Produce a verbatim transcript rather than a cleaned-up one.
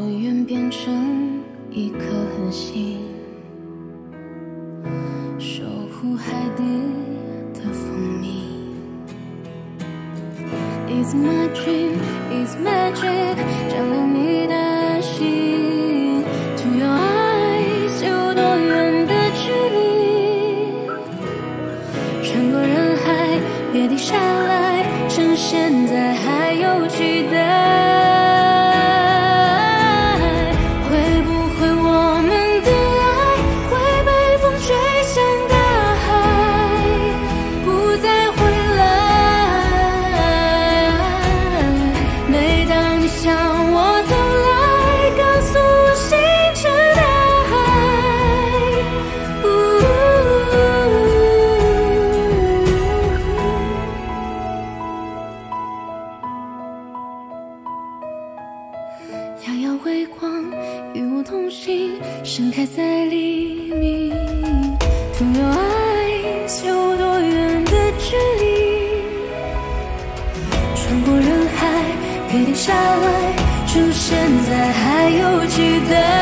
远变成一颗恒星，守护海底的蜂蜜。It's my dream, it's magic， 占领你的心。To your eyes， 有多远的距离？穿过人海，别停下来，趁现在还有期待。 遥遥微光，与我同行，盛开在黎明。To your eyes， 有多远的距离？穿过人海，别停下来，趁现在还有期待。